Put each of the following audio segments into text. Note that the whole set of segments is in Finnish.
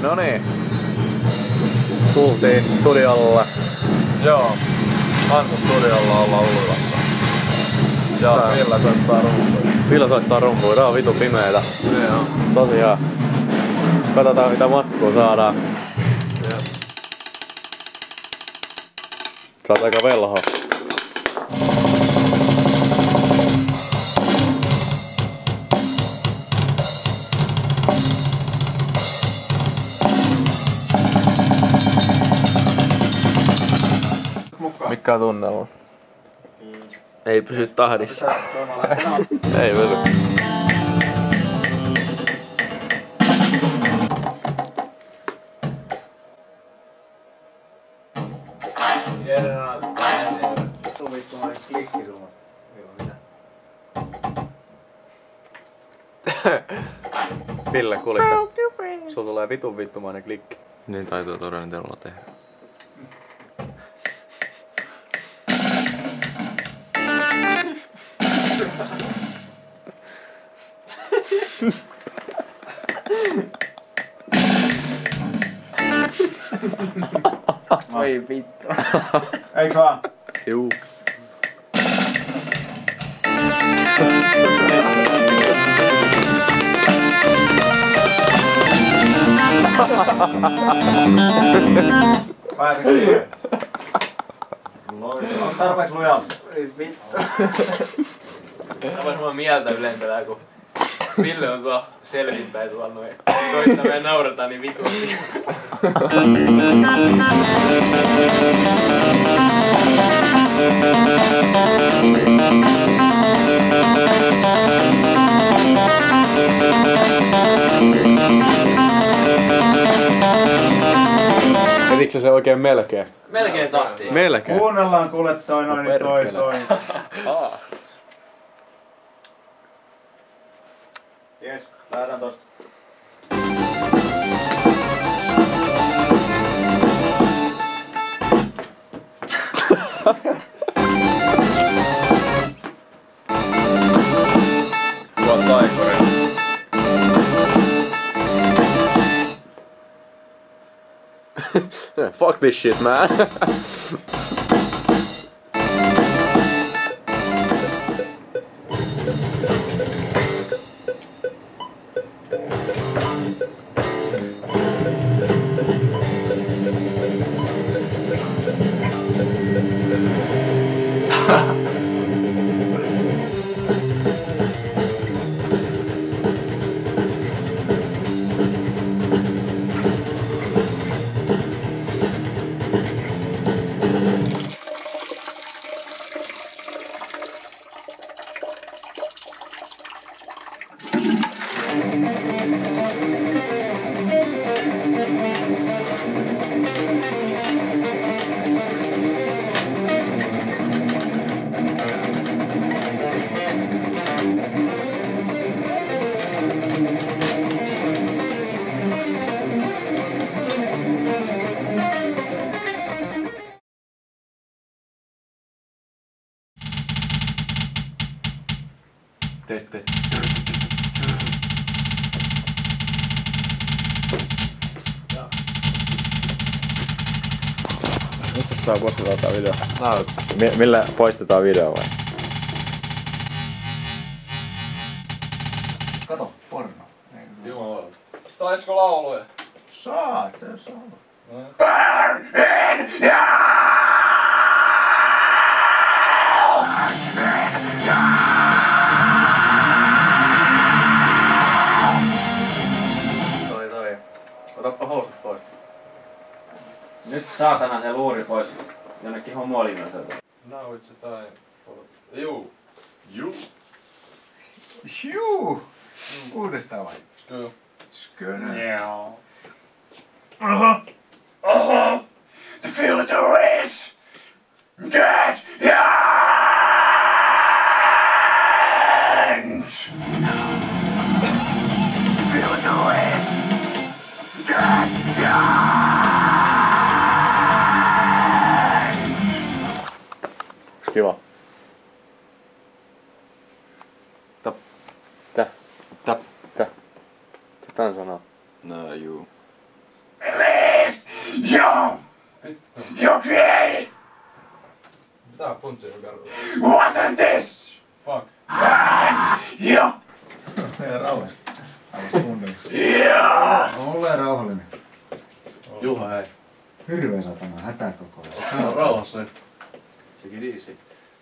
No niin. Tultiin studiolle. Joo. Anto studiolla ollaan Ullilassa. Ja Ville soittaa rumpuja. Ville soittaa rumpuja. Tää on vitu pimeetä. Joo. Tosiaan. Katsotaan mitä matskua saadaan. Joo. Sä oot aika velho. Mikä on tunnelma? Ei pysy tahdissa. Ei pysy. Ville, kuulitko? Sulla tulee vitun vittumainen klikki. Niin taitaa todennäköisesti tehdä. Oi vittu. Eiks vaan? Juu. Pääsetkö siihen? On tarpeeksi lujaa. Ei vittu. Mä vois mua mieltä ylempää, kun Ville on tuolla selvinpäin tuolla noin soittaa ja naurataan niin vitusti. Vedikö se oikein melkein? Melkein tahtiin. Melkein? Kuunnellaan kuule toi noin, No toi. Jes, lähdetään tosta. Tuo taikuri. Fuck this shit, man. Tee. Itse asiassa poistetaan tää video. Näyt. Millä poistetaan video vai? Kato, porno. Jumala. Saisko lauluja? Saat, se saa. Toi. Otappa housut pois. Nyt saatana se luuri pois jonnekin homolinnoiselta. Now it's a time for... Juu. Juu! Uudestaan vai? Kyllä. Skönä. Joo. The filter is dead! Kiva. Tap. Tää. Tap. Tää. Tän sanoo. No juu. You! You created! Tää funtsi on karua. Wasn't this? Fuck. You! Meidän rauhallinen. Kuuntelussa. Yeah! Ole rauhallinen. Juha, hei. Hirveä satana, hätä koko ajan. Mä oon rauhassa nyt. Sekin diisi.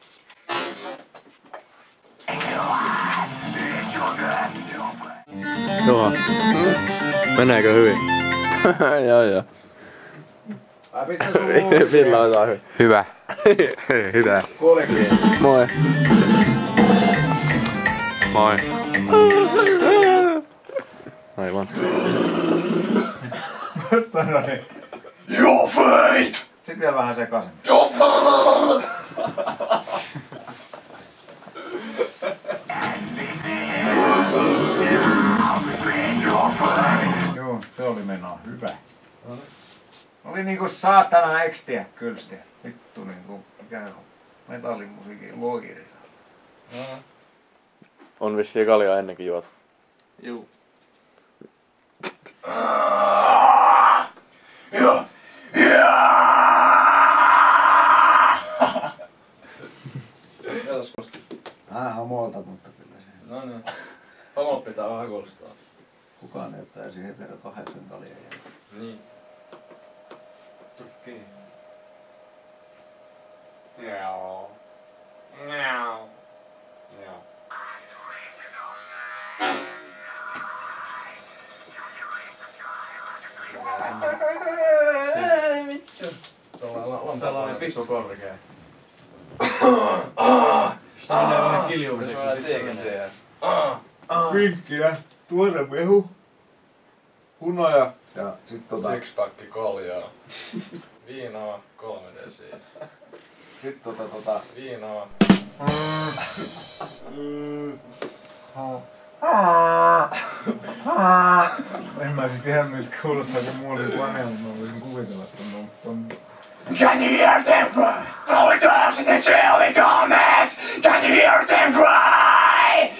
Juha. Meneekö hyvin? Joo. Ai pistä sun Ville on hyvin. Hyvä. Hyvä. kuulekin. Moi. Moi. Aivan. Todella. Your fate! Sitten vielä vähän sekaisin. Joo, se oli menoa hyvä. Oli niinku saatana ekstiä kylstiä. Vittu niinku ikään kuin metallimusiikin loiri. On vissiin kaljaa ennenkin juotu. Juu. Jätäs kosti. Vähän hamolta, mutta kyllä se. No niin. Hamot pitää vähän kolstaa. Kukaan ei ottaisi hetero 8 kaljaa jälkeen. Niin. Tukki. Miau. Miau. Joo. Sellainen pikku korkea. Sellainen vähän kiljumiseksi. Vinkkiä, tuore mehu, hunaja ja sit Sixpack kaljaa. Viinaa 3 desiä. sit Viinaa. En mä siis tiedä miltä kuulostaa kun mulla oli pane, mutta mä voisin kuvitella ton. Can you hear them cry? Throw it up to the chilly comments! Can you hear them cry?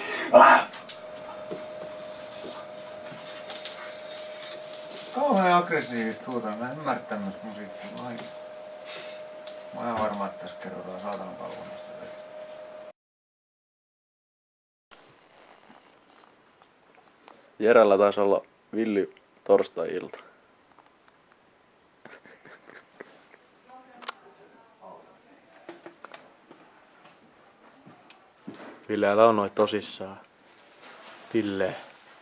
Kauhean aggressiivista huutaa, mä en ymmärrä tämmöstä musiikkia lainkaan. Mä oon ihan varma, että tässä kerrotaan saatanan palvonnasta. Jerellä taisi olla villi torstai-ilta. Villeellä on noit tosissaan. Ville.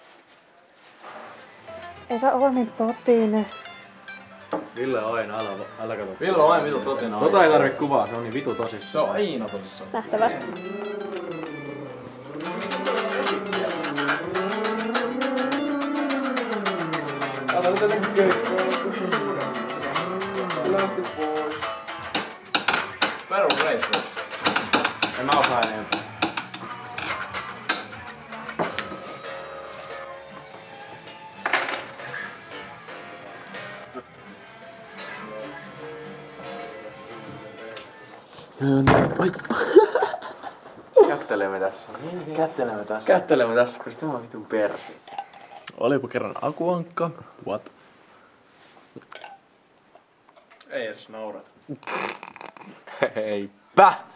Ei saa olla niin totinen. Ville aina, älä kato. Ville on aina vitu totina. Tota ei tarvi kuvaa, se on niin vitu tosissaan. Se on aina tossa. Nähtävästi. Älä nyt jotenkin keikkoa. Lähti pois. Perus reissu. En mä osaa enempää. Kättelemme tässä. Kättelemme tässä, koska tämä on vitun persi. Olipa kerran akuankka. What? Ei edes naurata. Heipä!